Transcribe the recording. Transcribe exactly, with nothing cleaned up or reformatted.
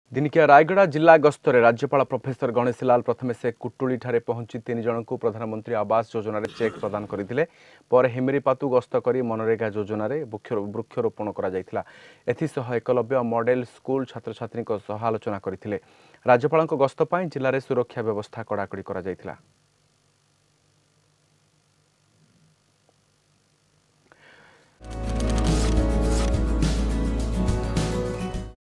दिनिकिया रायगड़ा जिला गस्तरे राज्यपाल प्रोफेसर गणेशी लाल प्रथमे से कुटुली ठारे पहुंची तीन जन को प्रधानमंत्री आवास योजन चेक प्रदान करते पर हिमरीपातु गस्त कर मनरेगा योजन वृक्षरोपण कर एकलव्य मॉडेल स्कूल छात्र छात्री आलोचना करते राज्यपाल गस्त जिले में सुरक्षा व्यवस्था कड़ाकड़ी कर।